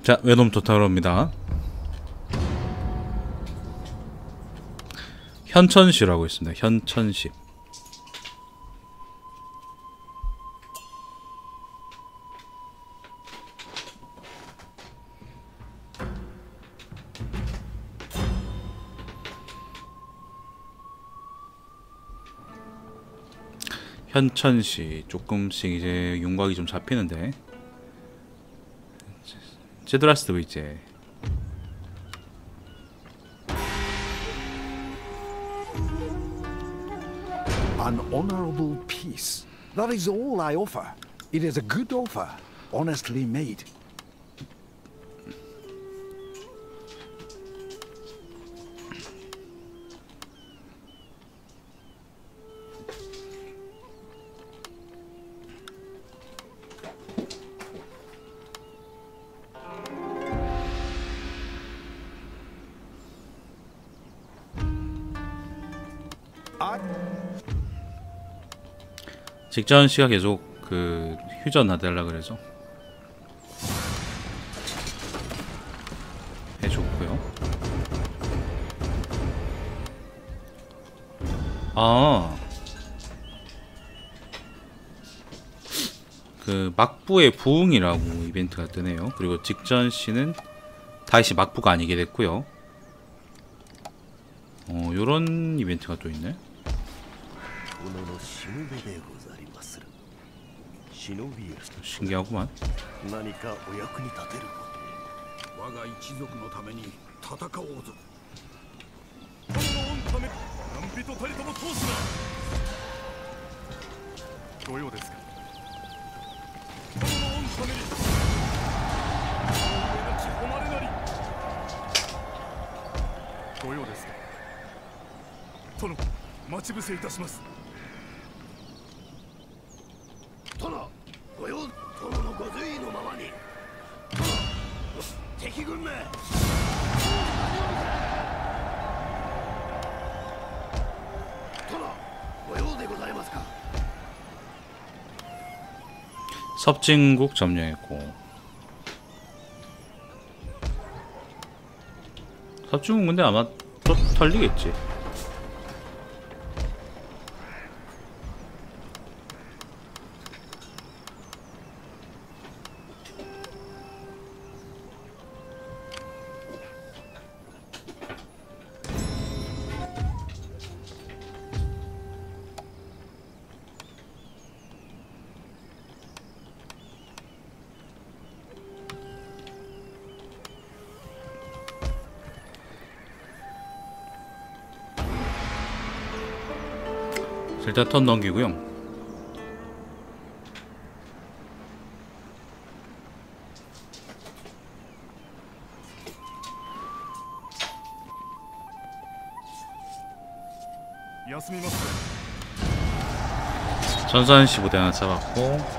자, 웨놈 토탈로입니다. 현천시라고 있습니다. 현천시. 현천시 조금씩 이제 윤곽이 좀 잡히는데 제드라스도 이제 An honorable peace. That is all I offer. It is a good offer, honestly made. 직전 시가 계속 그 휴전하달라 그래서 해줬고요. 그 막부의 부흥이라고 이벤트가 뜨네요. 그리고 직전 시는 다시 막부가 아니게 됐고요. 요런 이벤트가 또 있네. 신기하구만. 섭진국 점령했고, 섭진국 근데 아마 또 털리겠지. 일단 턴 넘기고요. 전산시 부대 하나 잡았고,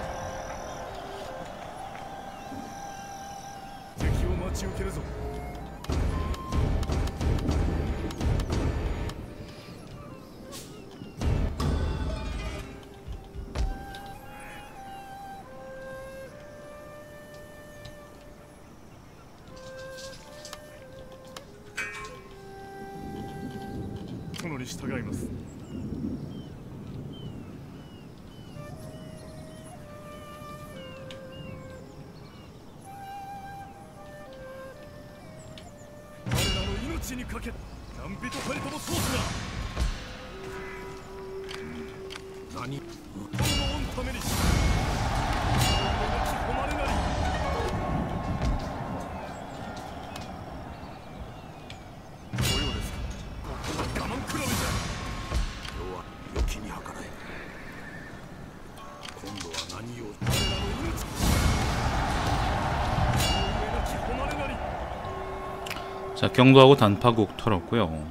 자, 경도하고 단파국 털었고요.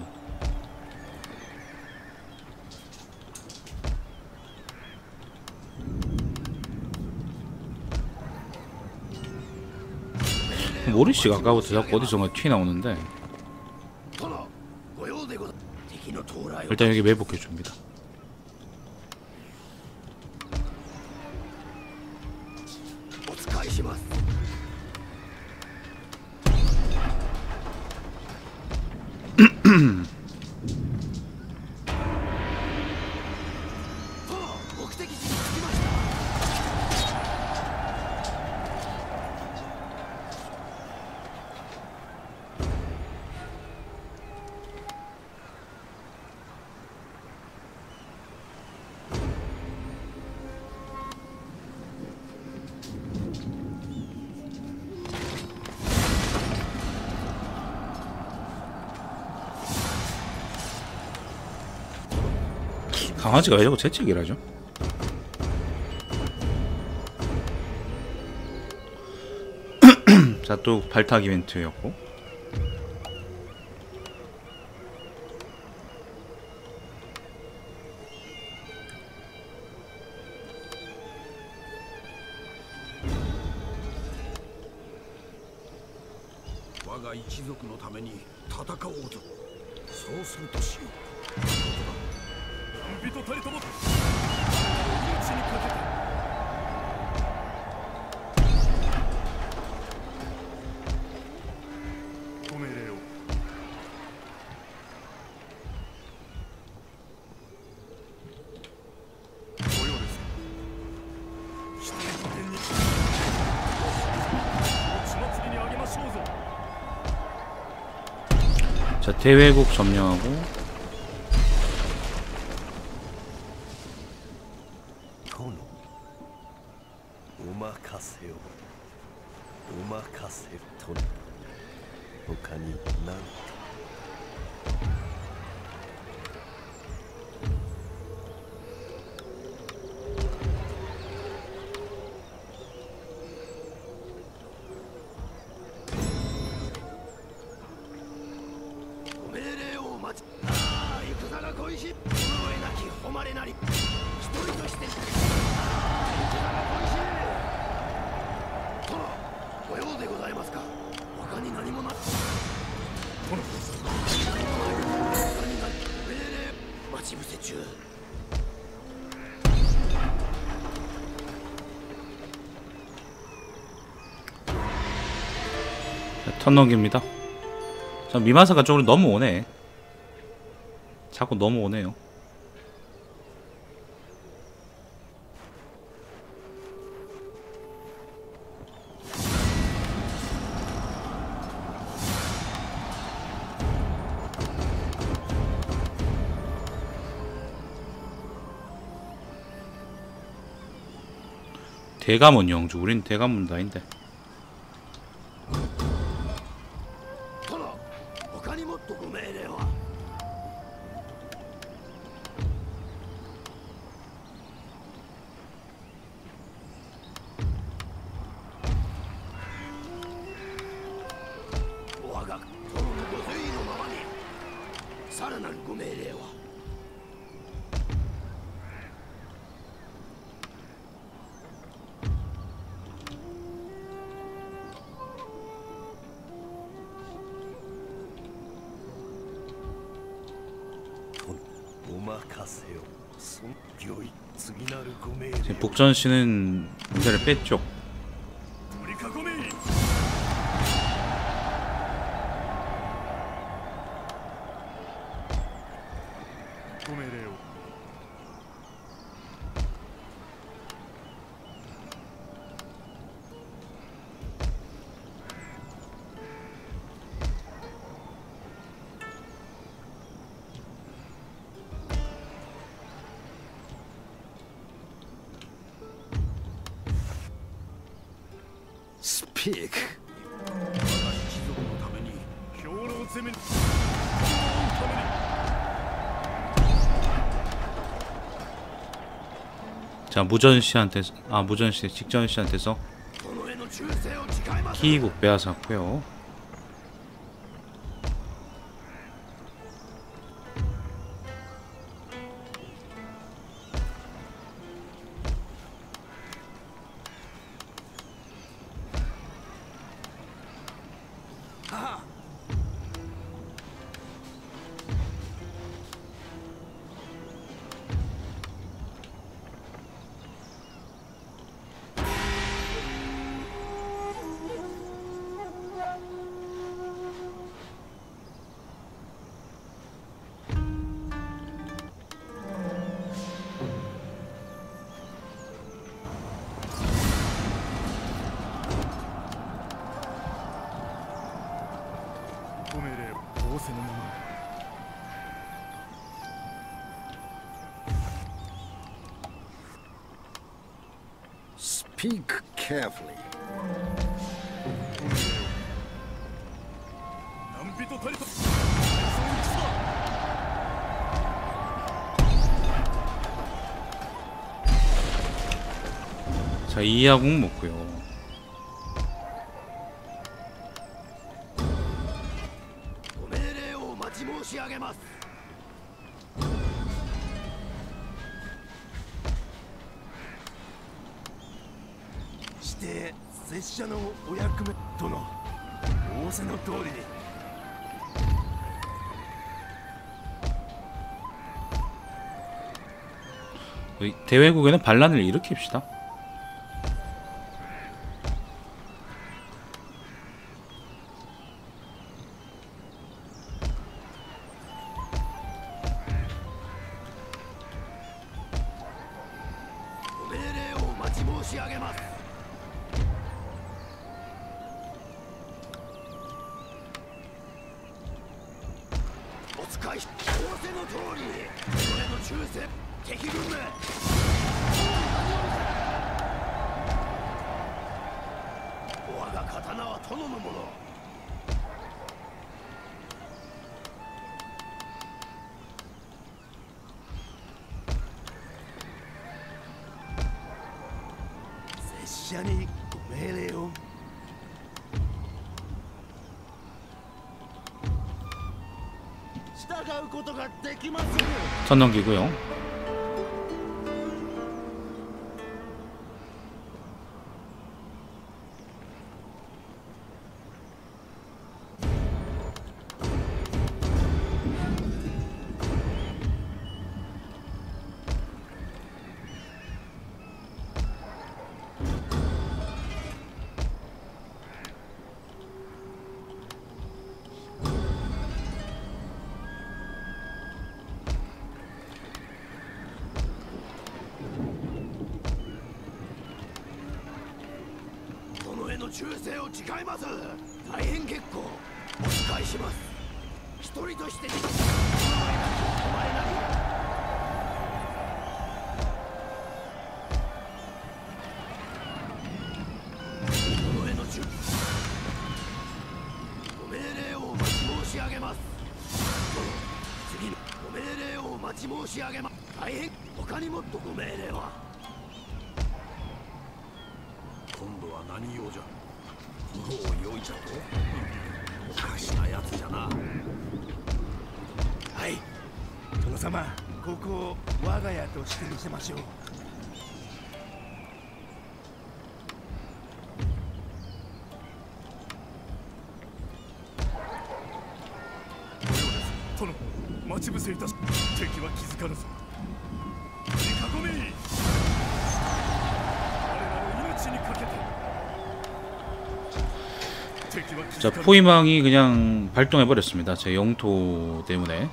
모리씨가 아까부터 자꾸 어디선가 튀어나오는데 일단 여기 매복해줍니다. 강아지가 왜 자꾸 재채기를 하죠? 자, 또 발탁 이벤트였고. 와가 이族のために戦おうぞ。そうするとしよう。 人たりとも命にかけてご命令を。ご用ですか。一人一点に血祭りにあげましょうぞ。 자, 대외국 점령하고. お任せを。お任せと。他に何か。 ご命令をお待ち。ああ、戦が恋し。震えなき誉れなり。一人として。ああ、戦が恋しい。 ご用でございますか。他に何もない。殿。命令待ち伏せ中。 턴 넘깁니다. 자, 미마사가 쪽으로 넘어오네. 자꾸 넘어오네요. 대가문 영주. 우린 대가문 라인데. 殿、他にもっとご命令は。我が殿のご誠意のままに。さらなるご命令は。 お任せを。尊御意。次なるご命令。 지금 북전씨는 문제를 뺐죠. 取り囲め。ご命令を。 Speak. 我が一族のために兵糧攻めに。ために。 자, 무전씨한테, 아, 무전씨, 직전씨한테서 殿への忠誠を誓います。 키이국 빼앗았고요. Speak carefully. 何人たりと。 자, 이하궁 먹고요. ご命令をお待ち申し上げます。して拙者のお役目殿、仰せの通りに。 대회국에는 반란을 일으킵시다. 선 넘기고요. 자, 포위망이 그냥 발동해버렸습니다. 제 영토 때문에.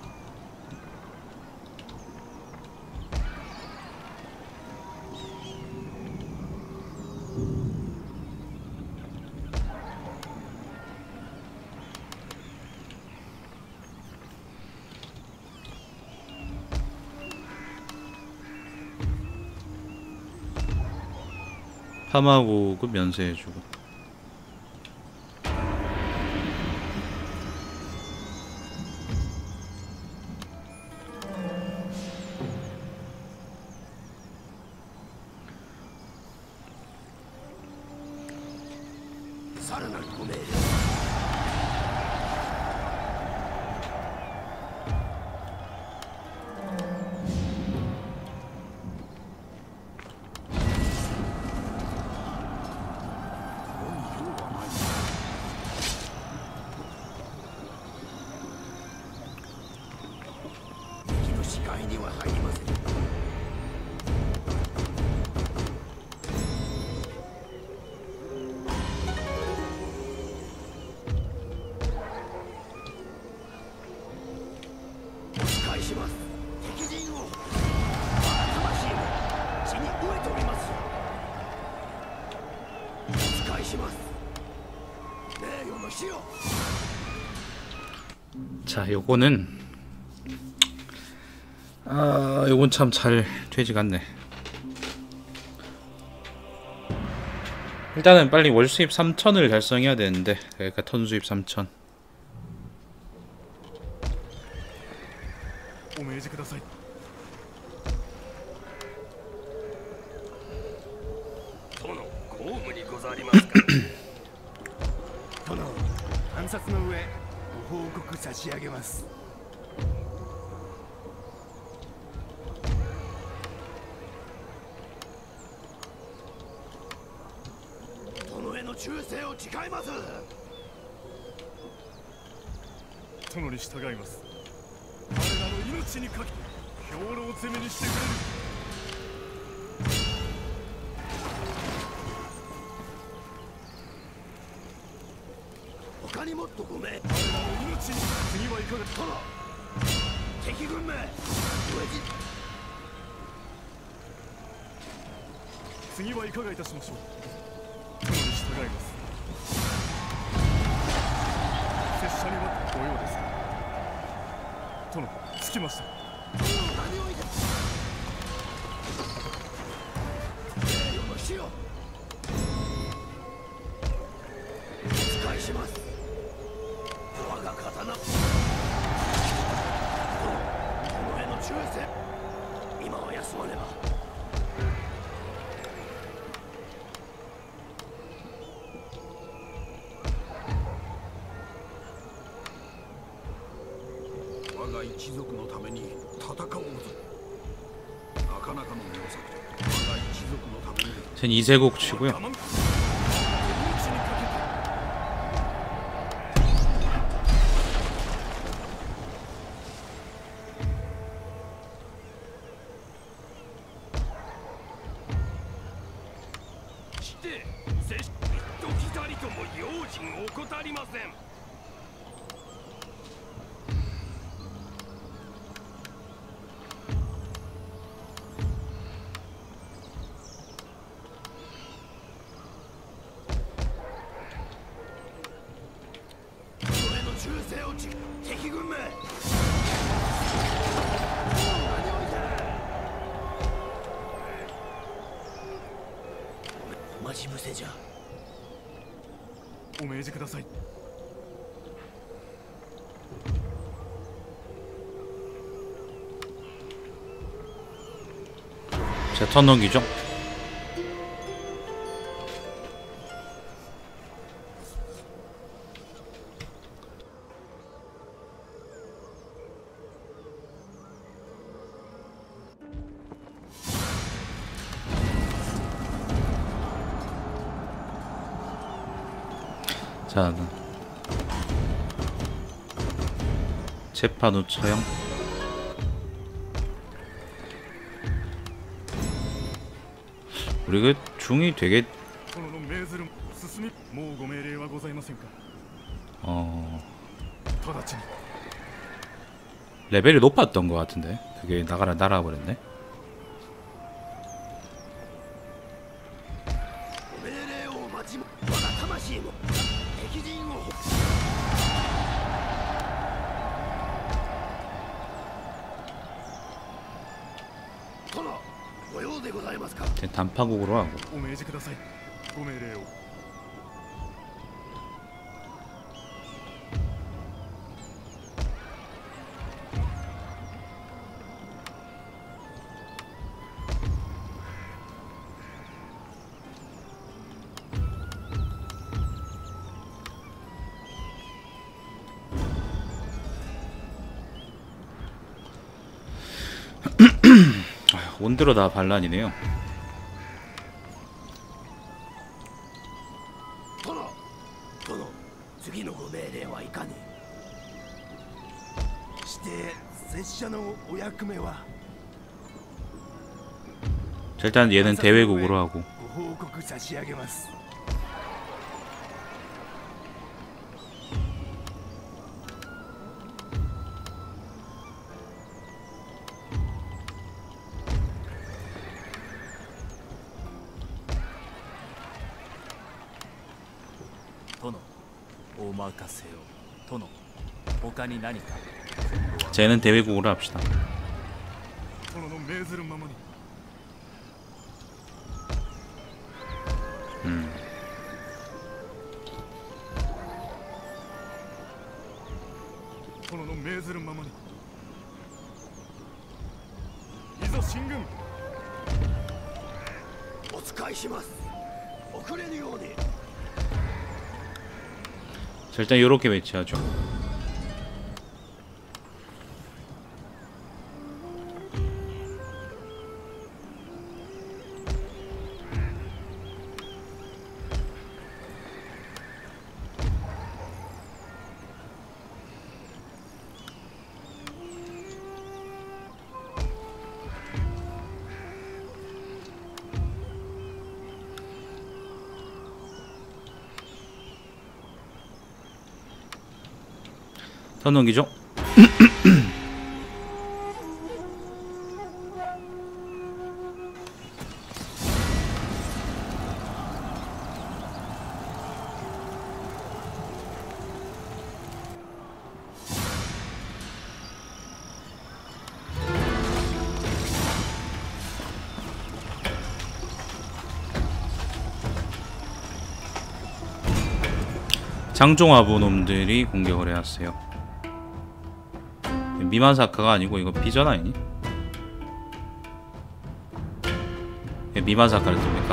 파마고급 면세해주고. 자, 요거는 요건 참 잘 되지가 않네. 일단은 빨리 월 수입 3,000을 달성해야 되는데, 그러니까 턴 수입 3,000. ますか。 殿、暗殺の上ご報告差し上げます。殿への忠誠を誓います。 殿に従います。我らの命にかけ兵糧攻めにしてくれる。 他にもっとごめん。 我らの命に次はいかが。 殿、敵軍め飢え次はいかがいたしましょう。殿に従います。拙者にはご用ですか。殿、着きました。 じ何をいた名誉の死をお使いします。我が刀殿への忠誠、今は休まねば。 我が一族のために戦おうぞ。なかなかの名作じゃ。我が一族のために 전 이세곡 치고요. 命にかけて。 して拙者ときたりとも用心怠りません。殿への忠誠を敵軍め何をいた待ち伏せじゃ。 お命じください。 제가 턴 넘기죠. 자, 재판 후 처형. 우리 그 중이 되게 殿の命ずる進み。もうご命令はございませんか。 直ちに。 레벨이 높았던 것 같은데 그게 날아버렸네. 命令を待ちも我が魂も敵陣を殿、ご用でございますか。 단파국으로 하고. お命じください。ご命令を。 온드로 다 반란이네요. 殿、次のご命令はいかに。して拙者のお役目は。 자, 일단 얘는 대외국으로 하고. ご報告差し上げます。 殿、お任せを。殿、他に何か。 쟤는 대외국으로 합시다. 殿の命ずるままに。 殿の命ずるままに。いざ進軍。 お使いします。遅れぬように。 자, 일단 요렇게 배치하죠. 턴 넘기죠. 장종화부 놈들이 공격을 해왔어요. 미만사카가 아니고 이거 비전 아니니? 왜 미만사카를 뜹니까?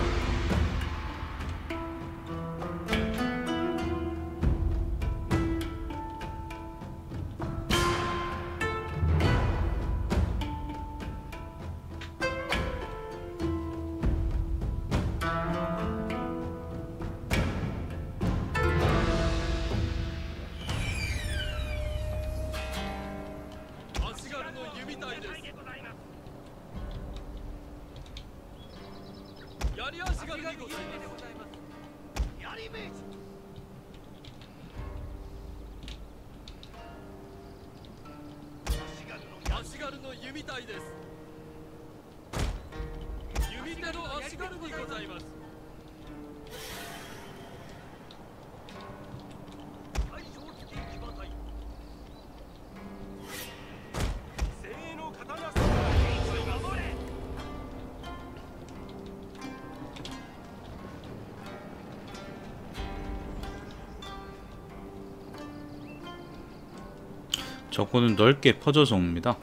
적군은 넓게 퍼져서 옵니다.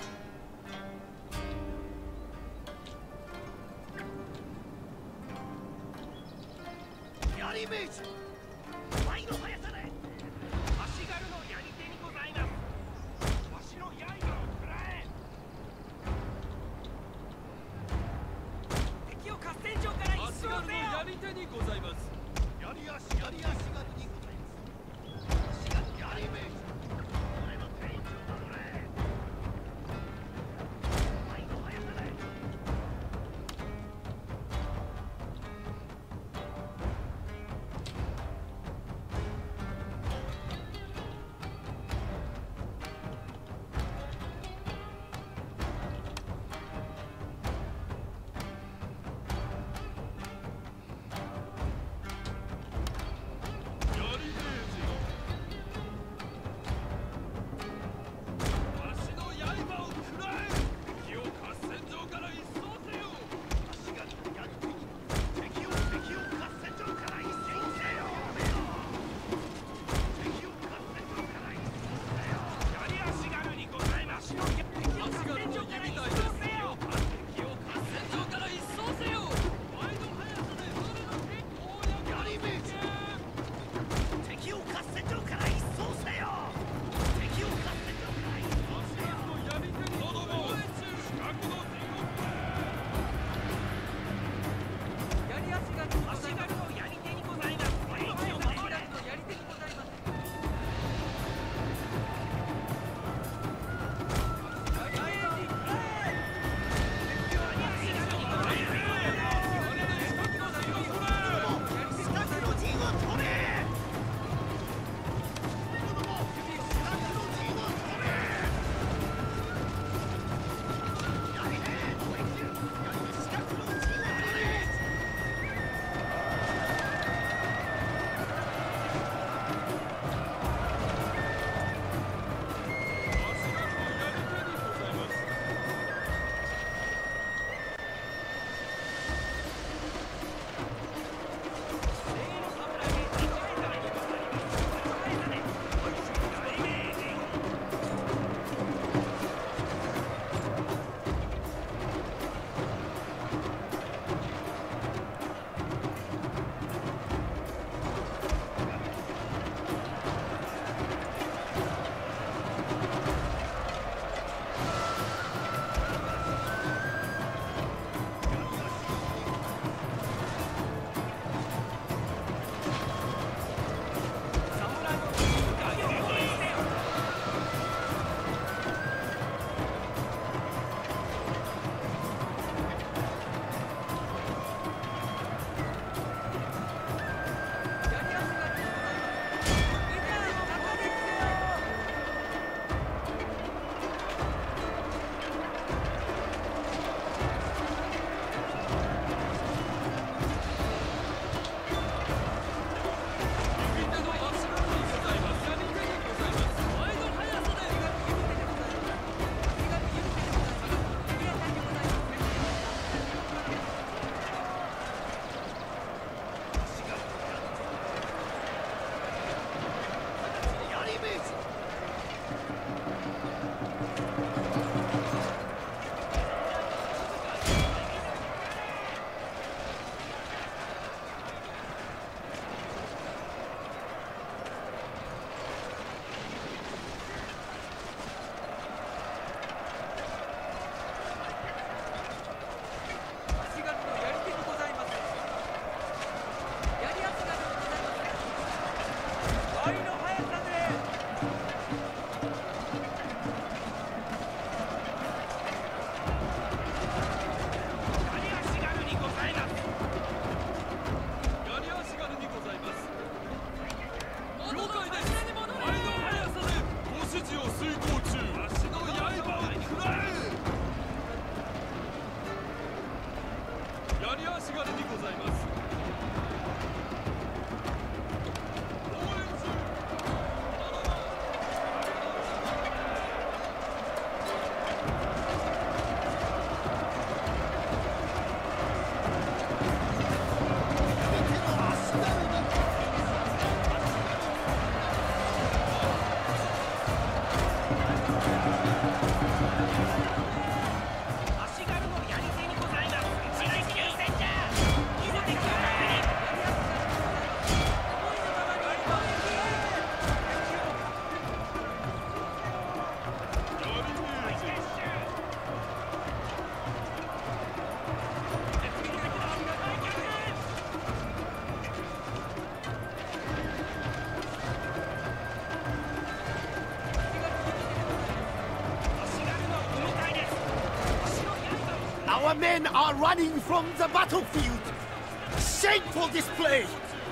Our men are running from the battlefield! Shameful display!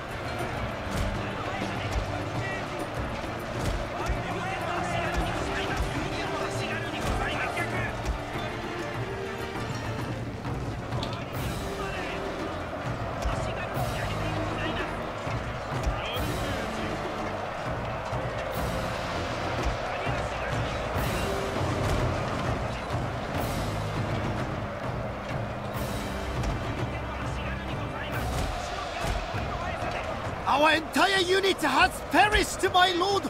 Our entire unit has perished, my lord!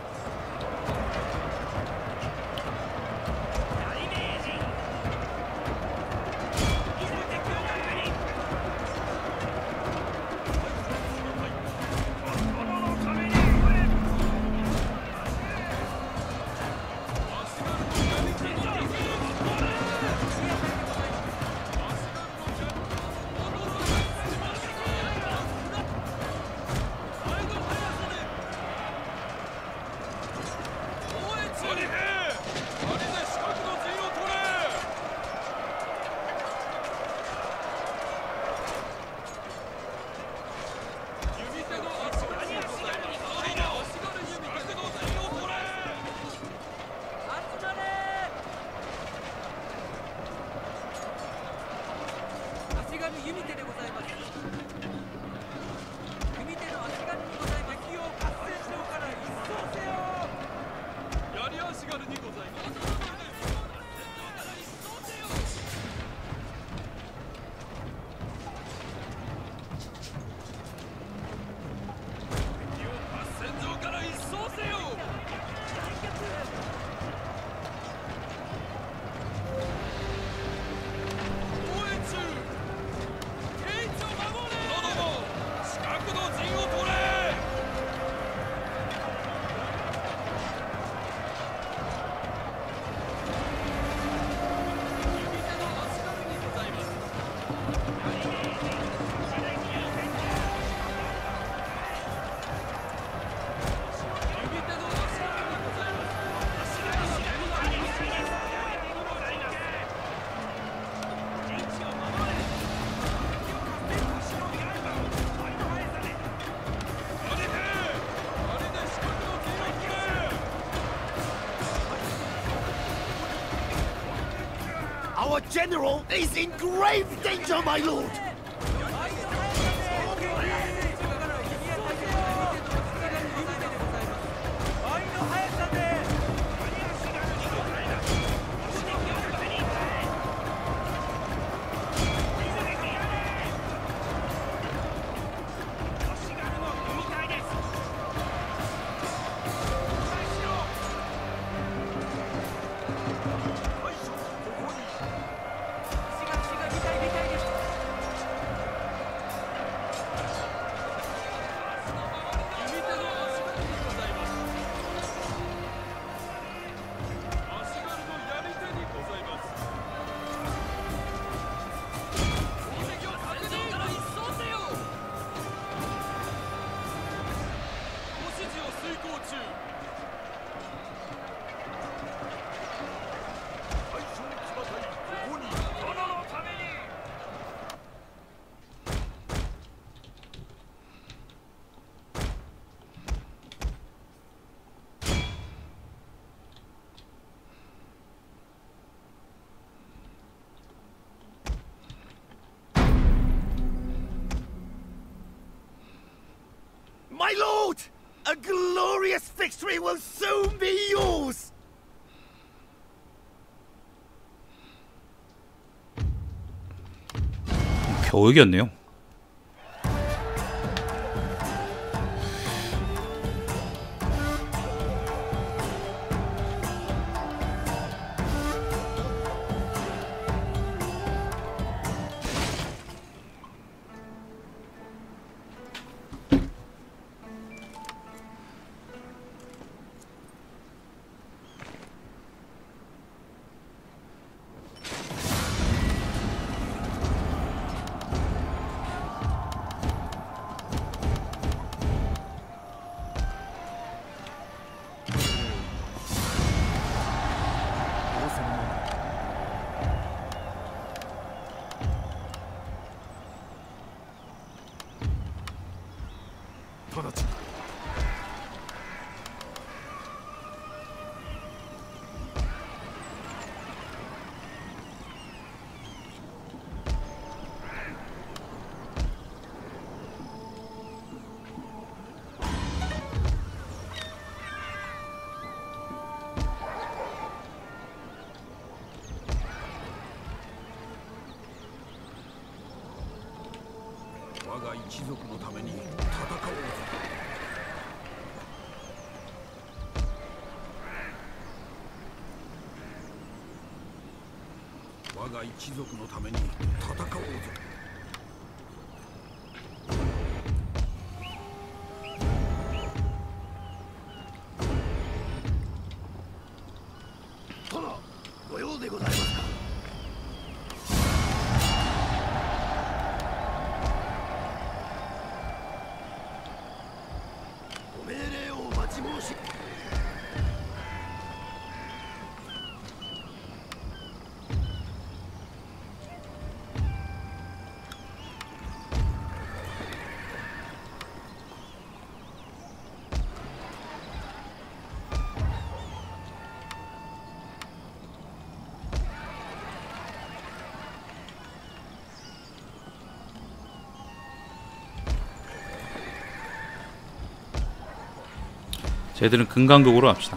Our general is in grave danger, my lord! My lord! A glorious victory will soon be yours! 겨우 이겼네요. 我が一族のために戦おうぞ。 殿、ご用でございますか。ご命令をお待ち申し。 쟤들은 금강극으로 합시다.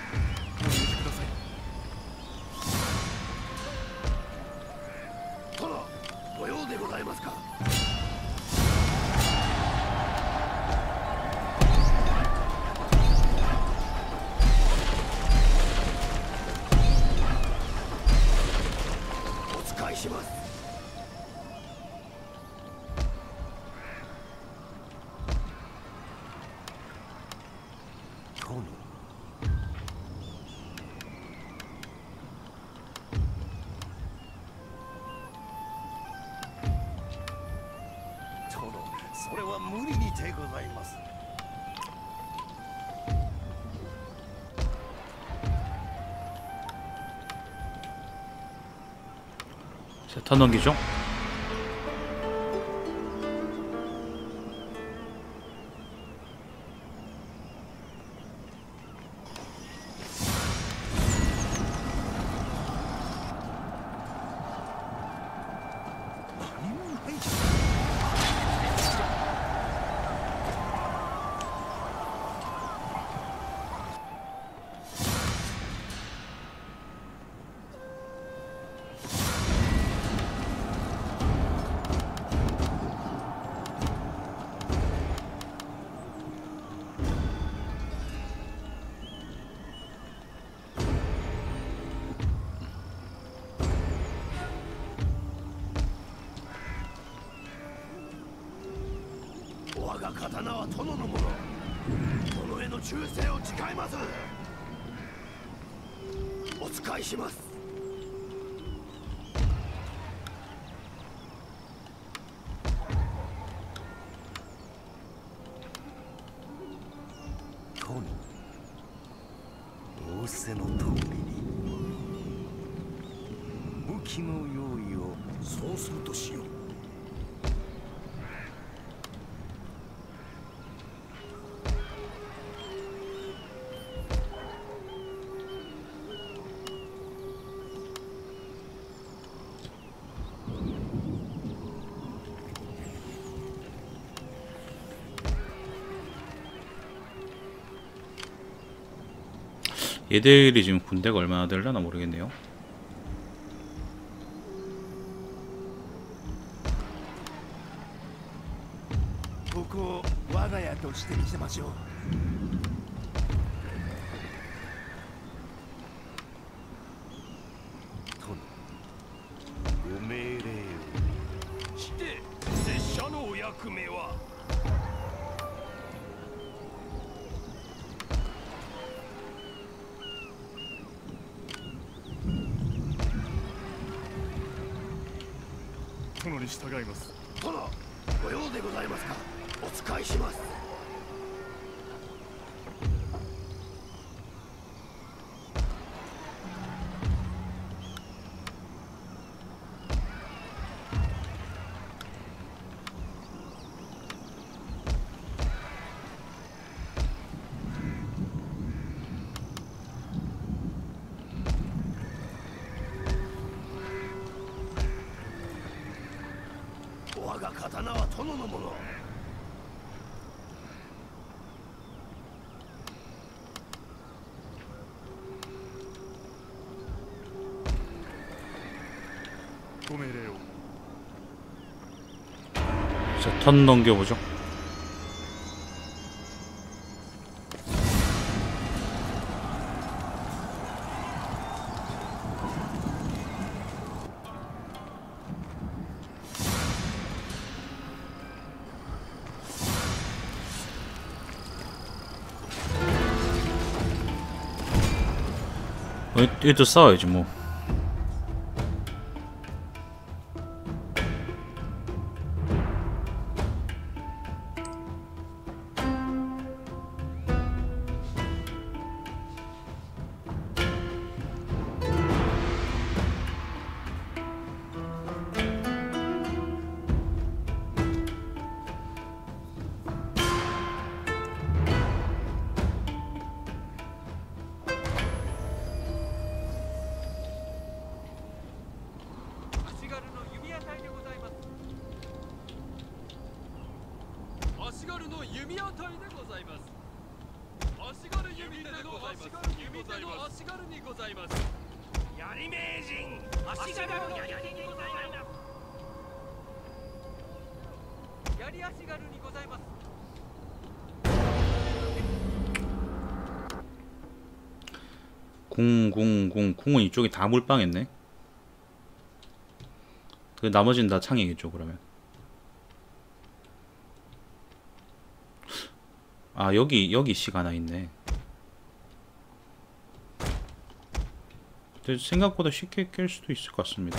자, 턴 넘기죠. 仰せの通りに武器の用意を。 そうするとしよう。 얘들이 지금 군대가 얼마나 되려나 모르겠네요. ここを我が家としてみせましょう。 殿、ご命令を。 して拙者のお役目は。 殿に従います。 殿、ご用でございますか。お使いします。我が刀は殿のもの。 ご命令を。 자, 턴 넘겨보죠. 얘도 싸워야지 뭐. 콩은 이쪽에 다 몰빵했네. 그 나머지는 다 창이겠죠 그러면. 아 여기 시가 하나 있네. 근데 생각보다 쉽게 깰 수도 있을 것 같습니다.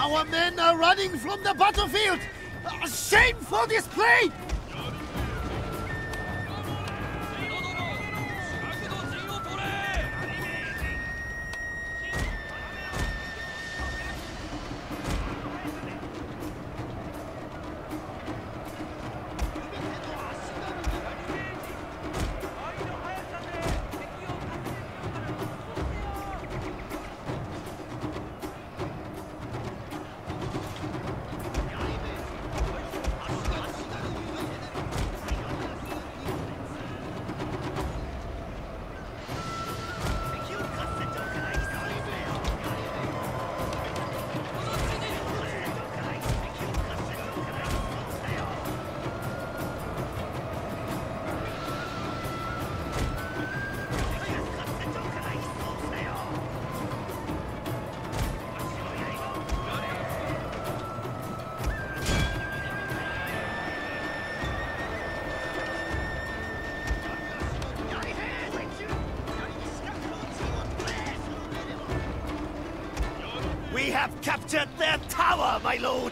Our men are running from the battlefield! A shameful display! We have captured their tower, my lord!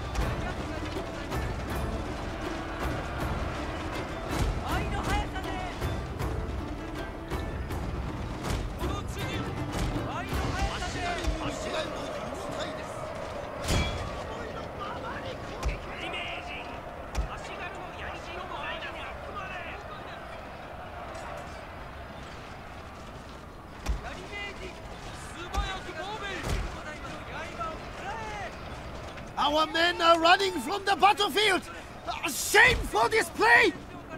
Our men are running from the battlefield! A shameful display!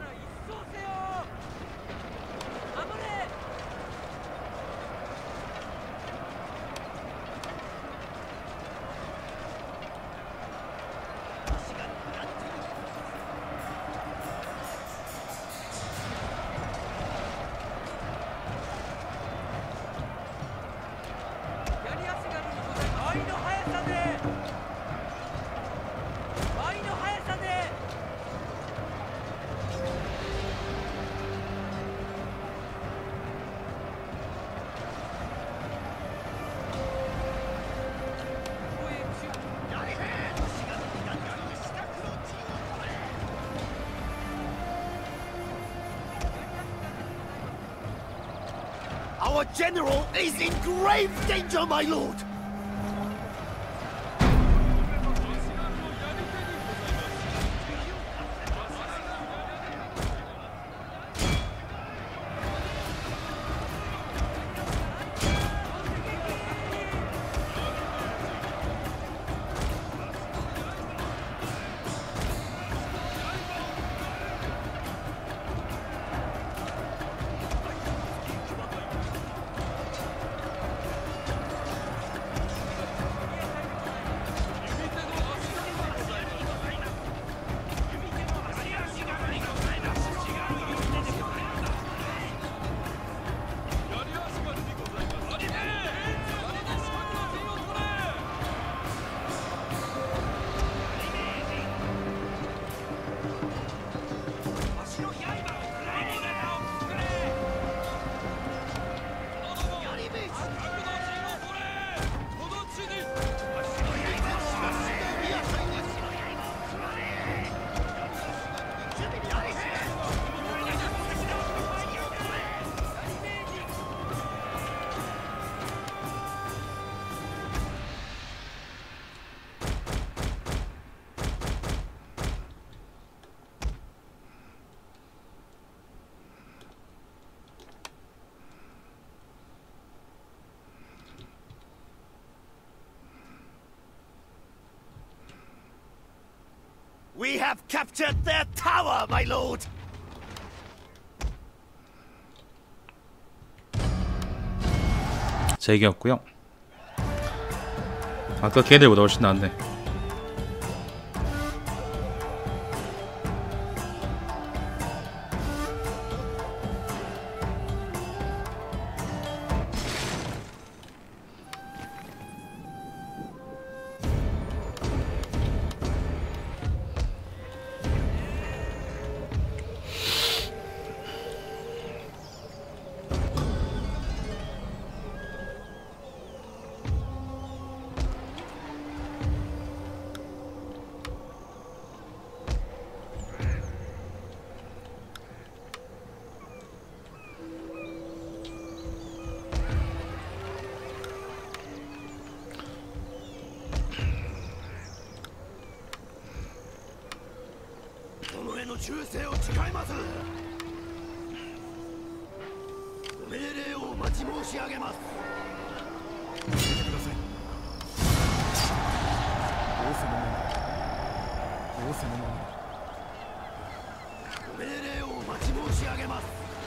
Our general is in grave danger, my lord! We have captured their tower, my lord! 제 얘기였고요. 아까 걔들보다 훨씬 낫네. 忠誠を誓います。命令をお待ち申し上げます。 教えてください。仰せのまま仰せのまま命令をお待ち申し上げます。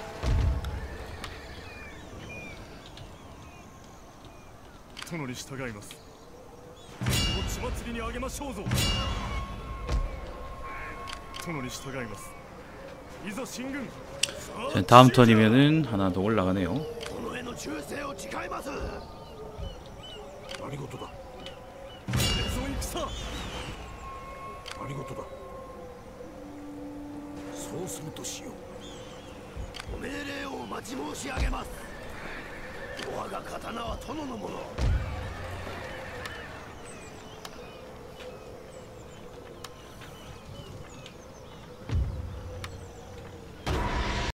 殿に従います。血祭りにあげましょうぞ。殿に従います。いざ進軍。 자, 다음 턴이면은 하나 더 올라가네요. 殿への忠誠を誓います。 何事だ。戦。何事だ。そうするとしよう。 お命令をお待ち申し上げます。我が刀は殿のもの。